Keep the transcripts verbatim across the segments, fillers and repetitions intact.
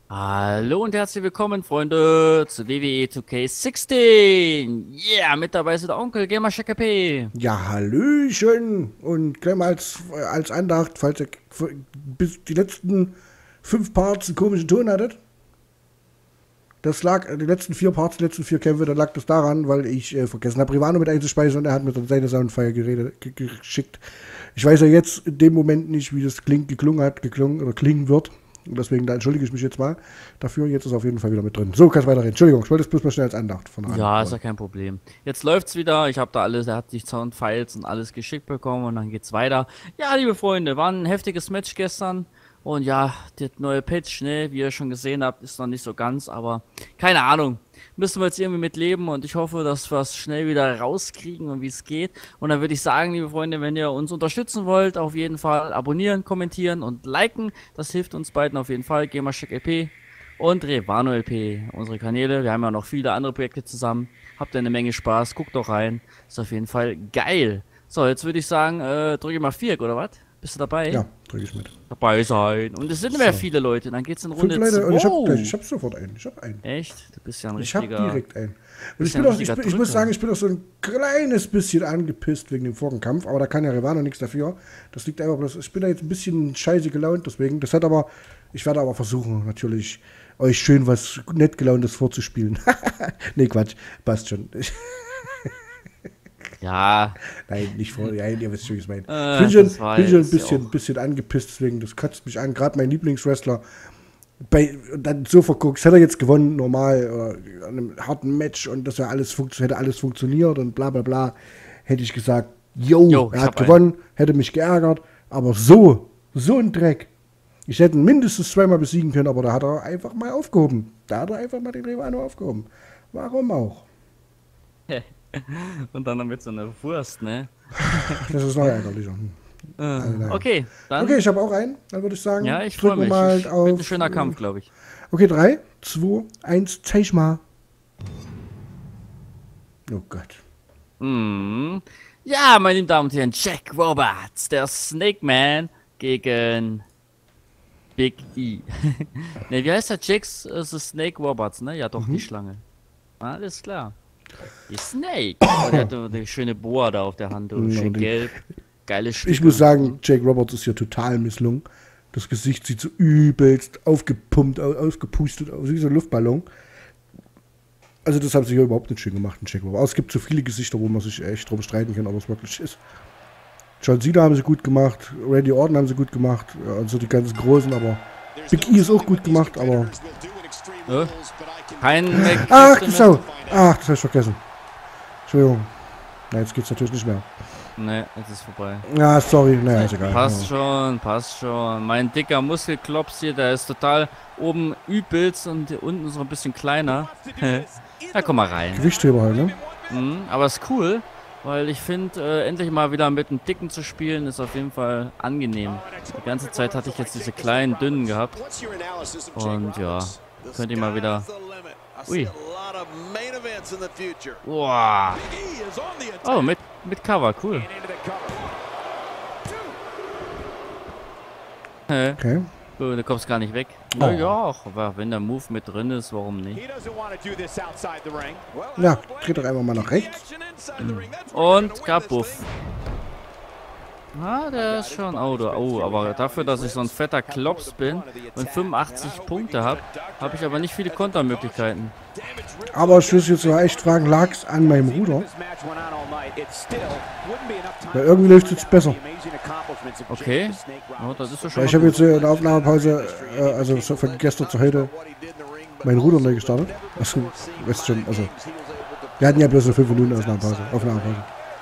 Hallo und herzlich willkommen, Freunde, zu W W E zwei K sechzehn. Yeah, mit dabei ist der Onkel Gamer P. Ja, Hallöchen! Und gleich mal als, äh, als Andacht, falls ihr f- bis die letzten fünf Parts einen komischen Ton hattet. Das lag, äh, die letzten vier Parts, die letzten vier Kämpfe, da lag das daran, weil ich äh, vergessen habe, Rivano mit einzuspeisen und er hat mir dann seine Soundfire geredet, ge- geschickt. Ich weiß ja jetzt in dem Moment nicht, wie das klingt, geklungen hat, geklungen oder klingen wird. Und deswegen, da entschuldige ich mich jetzt mal dafür. Jetzt ist er auf jeden Fall wieder mit drin. So, kannst weiterreden. Entschuldigung, ich wollte es bloß mal schnell als Andacht von an. Ja, ist ja kein Problem. Jetzt läuft's wieder. Ich habe da alles, er hat die Soundfiles und alles geschickt bekommen und dann geht's weiter. Ja, liebe Freunde, war ein heftiges Match gestern. Und ja, der neue Patch, ne, wie ihr schon gesehen habt, ist noch nicht so ganz, aber keine Ahnung. Müssen wir jetzt irgendwie mit leben und ich hoffe, dass wir es schnell wieder rauskriegen und wie es geht. Und dann würde ich sagen, liebe Freunde, wenn ihr uns unterstützen wollt, auf jeden Fall abonnieren, kommentieren und liken. Das hilft uns beiden auf jeden Fall. Gamercheck L P und Revano L P, unsere Kanäle. Wir haben ja noch viele andere Projekte zusammen. Habt ihr eine Menge Spaß, guckt doch rein. Ist auf jeden Fall geil. So, jetzt würde ich sagen, äh, drücke mal Viereck, oder was? Bist du dabei? Ja, drücke ich mit. Dabei sein. Und es sind mehr viele Leute. Dann geht's in Fünf Runde Leute und ich hab zwei. gleich, ich hab sofort einen. Ich hab einen. Echt? Du bist ja ein Ich hab richtiger... direkt einen. Und bist ich, ja bin ein auch, ich, richtiger bin, ich muss Drücker. sagen, ich bin auch so ein kleines bisschen angepisst wegen dem vorigen Kampf, aber da kann ja Rivano nichts dafür. Das liegt einfach bloß, ich bin da jetzt ein bisschen scheiße gelaunt, deswegen. Das hat aber, ich werde aber versuchen, natürlich, euch schön was nett gelauntes vorzuspielen. Nee, Quatsch, passt schon. Ich, Ja, nein, nicht vor, ja, ihr wisst schon, wie ich es meine. Äh, Ich bin schon, das war bin schon ein jetzt ja bisschen, auch- bisschen angepisst, deswegen, das kotzt mich an. Gerade mein Lieblingswrestler, bei, dann so verguckt, hätte er jetzt gewonnen, normal, oder an einem harten Match und das ja alles funktio- hätte alles funktioniert und bla bla bla, hätte ich gesagt, yo, Jo, ich er hat hab einen. gewonnen, hätte mich geärgert, aber so, so ein Dreck. Ich hätte ihn mindestens zweimal besiegen können, aber da hat er einfach mal aufgehoben. Da hat er einfach mal den Rivano aufgehoben. Warum auch? und dann mit so einer Wurst, ne? Das ist noch ärgerlicher. Hm. Äh, nein. okay, dann... Okay, ich habe auch einen. Dann würde ich sagen, ja, ich freue drücken wir mich. mal Ich, wird auf. ein schöner Kampf, glaube ich. Okay, drei, zwei, eins, zeig mal. Oh Gott. Mhm. Ja, meine lieben Damen und Herren, Jack Roberts, der Snake Man gegen Big E. Ne, wie heißt der? Jack's äh, the Snake Roberts, ne? Ja, doch, Mhm. die Schlange. Alles klar. Die Snake. Oh, der hat so eine schöne Boa da auf der Hand. Oh, Mhm, schön allerdings. gelb. Geile Stücke. Ich muss sagen, Jake Roberts ist hier total misslungen. Das Gesicht sieht so übelst aufgepumpt, au- ausgepustet aus, wie so ein Luftballon. Also das haben sie hier überhaupt nicht schön gemacht, ein Jake Roberts. Aber es gibt so viele Gesichter, wo man sich echt drum streiten kann, ob es wirklich ist. John Cena haben sie gut gemacht, Randy Orton haben sie gut gemacht, also die ganz Großen, aber Big E ist auch gut gemacht, aber... Ja. Kein Mac Ach, du Sau! Ach, das habe ich vergessen. Entschuldigung. Na, jetzt geht's natürlich nicht mehr. Ne, jetzt ist vorbei. Ja, sorry, naja, ist egal. Passt Ja. schon, passt schon. Mein dicker Muskelklops hier, der ist total oben übelst und hier unten so ein bisschen kleiner. Ja, komm mal rein. Gewichtheber halt, ne? Mhm, aber ist cool, weil ich finde, äh, endlich mal wieder mit einem Dicken zu spielen, ist auf jeden Fall angenehm. Die ganze Zeit hatte ich jetzt diese kleinen, dünnen gehabt. Und ja, könnt ihr mal wieder... Ui. Boah. Oh, mit, mit Cover, cool. Hä? Okay. Oh, du kommst gar nicht weg. Oh. Na ja, aber wenn der Move mit drin ist, warum nicht? Ja, dreht doch einfach mal nach rechts. Und Kapuff. Ah, der ist schon. Oh, du, oh, aber dafür, dass ich so ein fetter Klops bin und fünfundachtzig Punkte habe, habe ich aber nicht viele Kontermöglichkeiten. Aber ich muss jetzt mal echt fragen, lag es an meinem Ruder? Weil irgendwie läuft es jetzt besser. Okay. Oh, das ist doch schon Weil ich mal habe gut. jetzt äh, in der Aufnahmepause, äh, also so von gestern zu heute, meinen Ruder neu gestartet. Achso, weißt schon, also. Wir hatten ja bloß eine fünf Minuten Aufnahmepause. Aufnahmepause.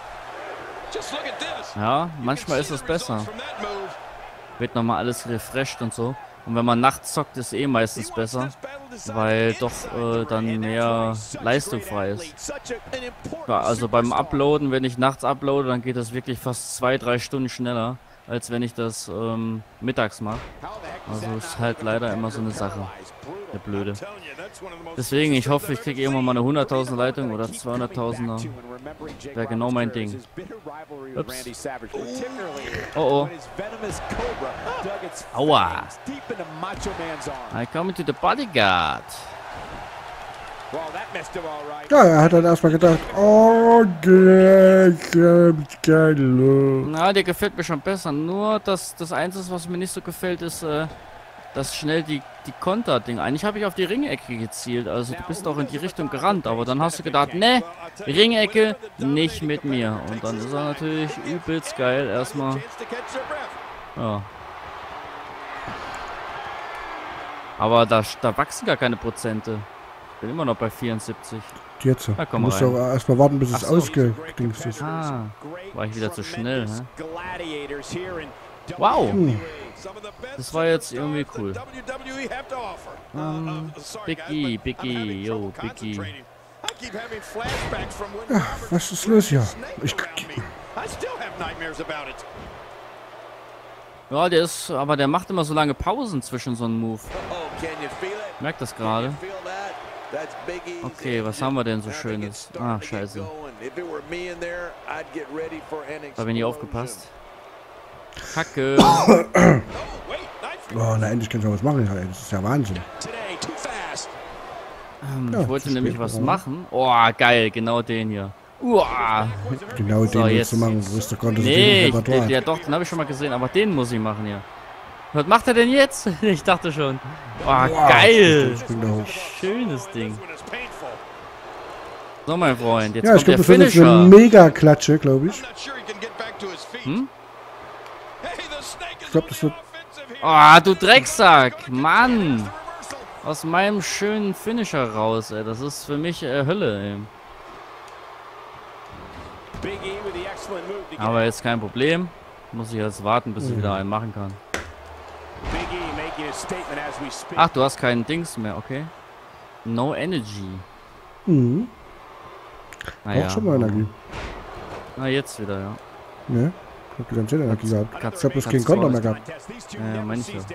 Ja, manchmal ist es besser. Wird nochmal alles refreshed und so. Und wenn man nachts zockt, ist eh meistens besser. Weil doch äh, dann mehr Leistung frei ist. Ja, also beim Uploaden, wenn ich nachts uploade, dann geht das wirklich fast zwei, drei Stunden schneller, als wenn ich das ähm, mittags mache. Also ist halt leider immer so eine Sache. Der Blöde. Deswegen, ich hoffe, ich kriege irgendwann mal eine hunderttausender Leitung oder zweihunderttausender. Wäre genau mein Ding. Ups. Oh oh. Aua. I come to the bodyguard. Ja, er hat dann erstmal gedacht, oh, geil, geil. Na, der gefällt mir schon besser. Nur das, das Einzige, was mir nicht so gefällt, ist, äh, dass schnell die, die Konter-Ding. Eigentlich habe ich auf die Ringecke gezielt. Also du bist auch in die Richtung gerannt. Aber dann hast du gedacht, ne, Ringecke, nicht mit mir. Und dann ist er natürlich übelst geil. Erstmal. Ja. Aber da, da wachsen gar keine Prozente. Ich bin immer noch bei vierundsiebzig. Jetzt. Da Du musst doch erstmal warten, bis es so. ausgedingst ist. Ah, war ich wieder zu schnell, hä? Wow. Hm. Das war jetzt irgendwie cool. Um, Biggie, Biggie, yo, Biggie. Ja, was ist los hier? Ich... Ja, der ist, aber der macht immer so lange Pausen zwischen so einem Move. Merkt das gerade. Okay, was haben wir denn so Schönes? Ah, scheiße. Habe ich nicht aufgepasst. Kacke. Oh, na endlich kann ich noch was machen. Das ist ja Wahnsinn. Ähm, ja, ich wollte nämlich was machen. Oh, geil, genau den hier. Uah. Genau So, den jetzt- willst du machen. Du wirst doch Gottes Nee, ich, der, Repertoire. der, doch, den habe ich schon mal gesehen, aber den muss ich machen hier. Was macht er denn jetzt? Ich dachte schon. Oh, Wow, geil. ich spring da hoch. Schönes Ding. So, mein Freund, jetzt Ja, ich kommt der glaube, das wird jetzt eine Finisher. Mega-Klatsche, glaube ich. Hm? Ich glaube, das wird... Oh, du Drecksack. Mann. Aus meinem schönen Finisher raus, ey. Das ist für mich äh, Hölle, ey. Aber jetzt kein Problem. Muss ich jetzt warten, bis ich wieder einen machen kann. Ach, du hast keinen Dings mehr, okay. No Energy. Mhm. Naja. Auch schon mal Energie. Na, jetzt wieder, ja. Ne? Ich hab die ganze Zeit Energie gehabt. Katz- Ich hab bloß Katz- keinen Konter mehr gehabt. Ja, manche. Ja.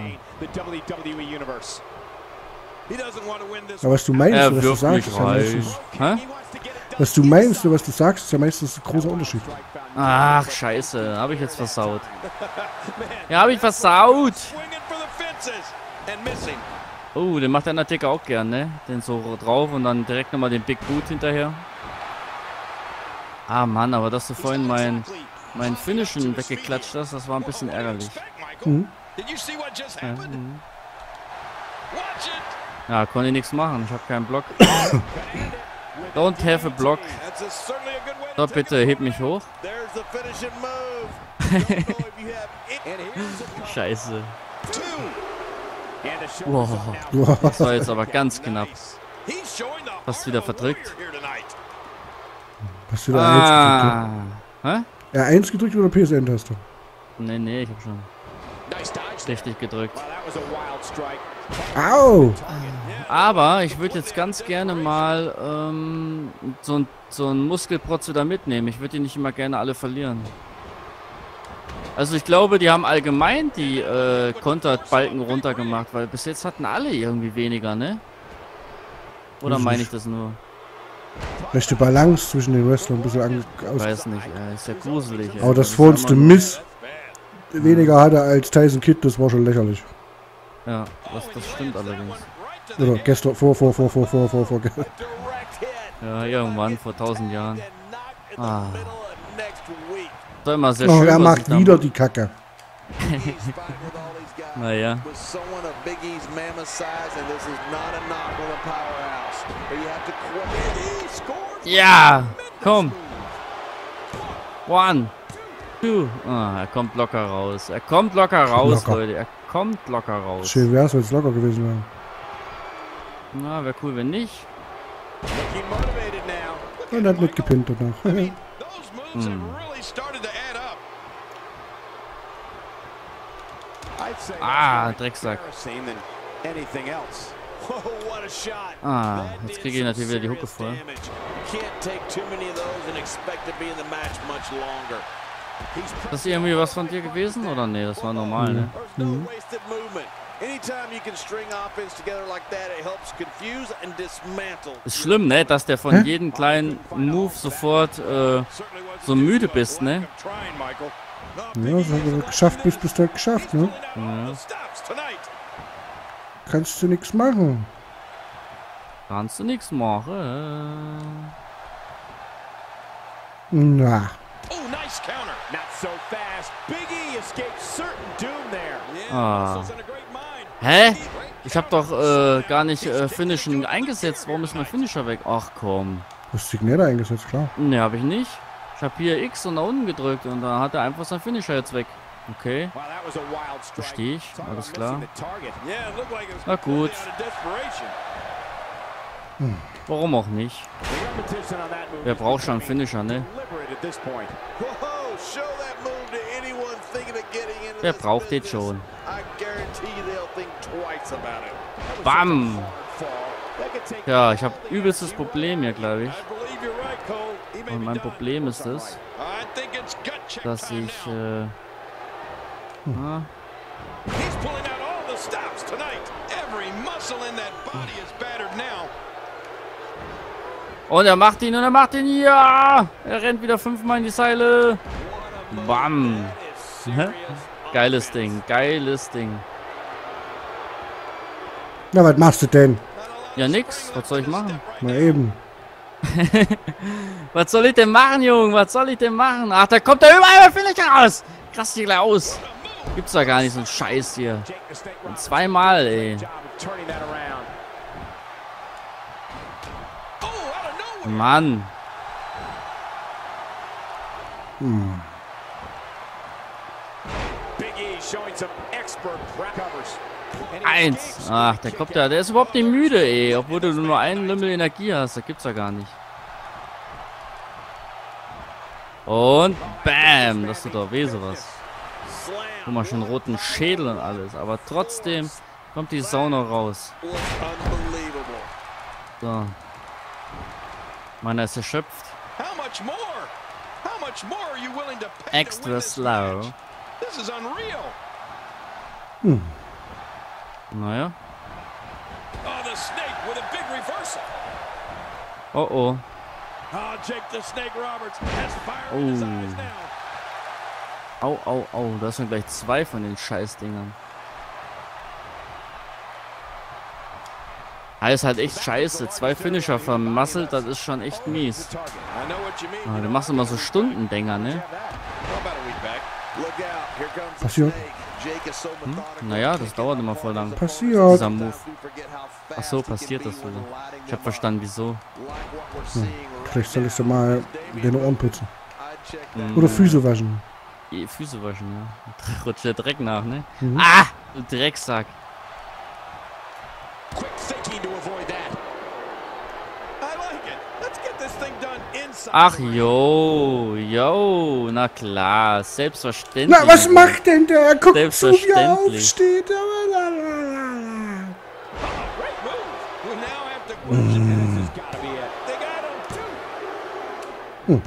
Aber was du meinst, Er oder was du wirft sagst, mich ist ja rein. meistens... Hä? Was du meinst oder was du sagst, ist ja meistens ein großer Unterschied. Ach, scheiße. Habe ich jetzt versaut. Ja, habe ich versaut. Oh, den macht der Undertaker auch gern, ne? Den so drauf und dann direkt nochmal den Big Boot hinterher. Ah, Mann, aber dass du vorhin mein, mein Finishen weggeklatscht hast, das war ein bisschen ärgerlich. Mhm. Ja, mhm. Ja, konnte ich nichts machen. Ich habe keinen Block. Don't have a block. So, bitte, heb mich hoch. Scheiße. Wow. Das war jetzt aber ganz knapp. Fast wieder verdrückt. Hast du da eins gedrückt? Ah. Hä? Ja, eins gedrückt oder P S N-Taste? Nee, nee, ich hab schon richtig gedrückt. Au! Aber ich würde jetzt ganz gerne mal ähm, so ein so ein Muskelprotz wieder mitnehmen. Ich würde die nicht immer gerne alle verlieren. Also ich glaube, die haben allgemein die äh, Konterbalken runtergemacht, weil bis jetzt hatten alle irgendwie weniger, ne? Oder Weiß meine nicht. ich das nur? Vielleicht die Balance zwischen den Wrestlern ein bisschen ange- Ich aus. weiß nicht, äh, ist ja gruselig. ey. Aber das ist vorletzte immer- Miss weniger hatte als Tyson Kidd, das war schon lächerlich. Ja, das, das stimmt allerdings. Oder gestern, vor, vor, vor, vor, vor, vor, vor. Ja, irgendwann vor tausend Jahren. Ah. Das war immer sehr Oh, schön. er was macht ich da- wieder die Kacke. Naja. Ja, komm. One, two. Ah, er kommt locker raus. Er kommt locker raus, Locker. Leute. Er kommt locker raus. Schön wär's, wenn es locker gewesen wäre. Na, wäre cool, wenn nicht. Und hat mitgepinnt danach. Hm. Ah, Drecksack. Ah, jetzt kriege ich natürlich wieder die Hucke voll. Das ist irgendwie was von dir gewesen oder nee? Das war normal, ne? Mhm. Ist schlimm, ne, dass der von Hä? jedem kleinen Move sofort äh, so müde bist, ne? Ja, so, wenn du geschafft bist, bist du halt geschafft, ne? Ja. Kannst du nichts machen. Kannst du nichts machen. Na. Oh, nice counter. Not so fast. Big E escapes certain doom there. Ah. Hä? Ich hab doch äh, gar nicht äh, Finishen eingesetzt. Warum ist mein Finisher weg? Ach komm. Du hast Signator eingesetzt, klar. Ne, hab ich nicht. Ich hab hier X und nach unten gedrückt und da hat er einfach sein Finisher jetzt weg. Okay. Verstehe ich. Alles klar. Na gut. Hm. Warum auch nicht? Wer braucht schon einen Finisher, ne? Wer braucht den schon? Bam! Ja, ich habe übelstes Problem hier, glaube ich. Und mein Problem ist es, dass ich... Äh, na, und er macht ihn und er macht ihn. Ja! Er rennt wieder fünfmal in die Seile. Bam! Geiles Ding, geiles Ding. Na, was machst du denn? Ja, nix. Was soll ich machen? Na eben. Was soll ich denn machen, Junge? Was soll ich denn machen? Ach, da kommt er überall vielleicht raus. Krass hier gleich aus. Gibt's da gar nicht so einen Scheiß hier. Und zweimal, ey. Mann. Hm. Eins. Ach, der kommt ja. Der ist überhaupt nicht müde, ey. Obwohl du nur einen Lümmel Energie hast. Das gibt's ja gar nicht. Und bam. Das tut doch weh, sowas. Guck mal, schon roten Schädel und alles. Aber trotzdem kommt die Sau noch raus. So. Meiner ist erschöpft. Extra slow. Hm. Naja. Oh oh. Oh. Au, au, au. Da sind gleich zwei von den Scheißdingern. Ah, ist halt echt scheiße. Zwei Finisher vermasselt, das ist schon echt mies. Ah, du machst immer so Stundendinger, ne? Passiert. Hm? Naja, das dauert immer voll lang. Passiert. Dieser Move. Ach so, passiert das so. Ich hab verstanden, wieso. Hm. Vielleicht soll ich so mal deine Ohren putzen. Hm. Oder Füße waschen. Die Füße waschen, ja. Rutscht der Dreck nach, ne? Mhm. Ah! Du Drecksack. Ach jo, jo, na klar, selbstverständlich. Na, was macht denn der? Er guckt zu, wie er Selbstverständlich. aufsteht. Mm. Hm.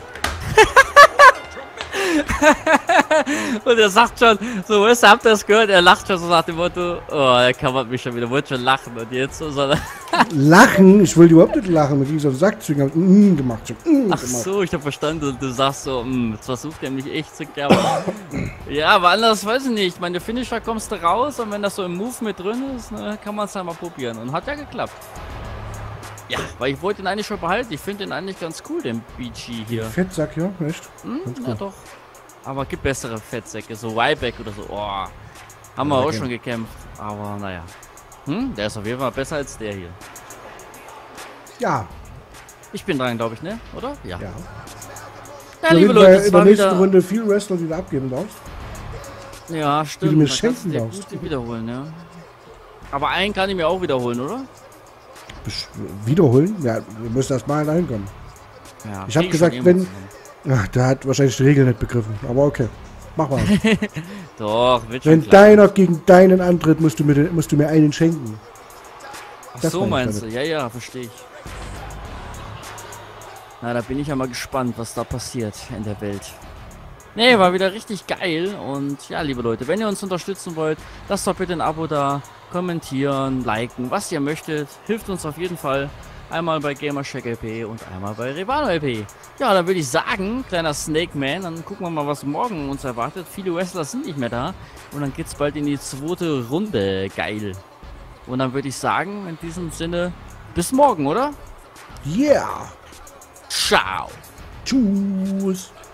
Und er sagt schon, so, weißt du, habt ihr das gehört? Er lacht schon so nach dem Motto, oh, er kammert mich schon wieder, wollte schon lachen und jetzt so, so. Lachen? Ich wollte überhaupt nicht lachen. Mit diesem Sackzügen habe ich mm gemacht. So, mm Ach gemacht. so, ich hab verstanden, du sagst so, hm, jetzt versucht er mich echt zu klappen. Ja, aber anders weiß ich nicht. Meine Finisher kommst du raus und wenn das so im Move mit drin ist, ne, kann man es ja mal probieren. Und hat ja geklappt. Ja, weil ich wollte ihn eigentlich schon behalten. Ich finde ihn eigentlich ganz cool, den B G hier. Fettsack, ja, echt? Hm, Ganz ja cool. doch. Aber gibt bessere Fettsäcke, so Ryback oder so. Oh, haben wir Ja, auch okay. schon gekämpft. Aber naja. Hm, der ist auf jeden Fall besser als der hier. Ja. Ich bin dran, glaube ich, ne? Oder? Ja. Ja. Ja, Wir liebe reden Leute, bei- es in der war nächsten wieder... Runde viel Wrestler, die du abgeben darfst. Ja, stimmt. mir da kannst schenken du dir darfst. gut wiederholen, ja. Aber einen kann ich mir auch wiederholen, oder? Besch- Wiederholen? Ja, wir müssen erst mal dahin kommen. Ja. Ich habe krieg gesagt, schon wenn. irgendwas Ach, der hat wahrscheinlich die Regeln nicht begriffen. Aber okay. Mach mal. zusammen. Doch, wird schon Wenn klar. deiner gegen deinen antritt, musst du mir, den- musst du mir einen schenken. Ach das so meine ich meinst du? Ja, ja, verstehe ich. Na, da bin ich ja mal gespannt, was da passiert in der Welt. Nee, war wieder richtig geil. Und ja, liebe Leute, wenn ihr uns unterstützen wollt, lasst doch bitte ein Abo da, kommentieren, liken, was ihr möchtet. Hilft uns auf jeden Fall. Einmal bei Gamercheck L P und einmal bei Revano L P. Ja, dann würde ich sagen, kleiner Snake Man, dann gucken wir mal, was morgen uns erwartet. Viele Wrestler sind nicht mehr da. Und dann geht's bald in die zweite Runde. Geil. Und dann würde ich sagen, in diesem Sinne, bis morgen, oder? Yeah. Ciao. Tschüss.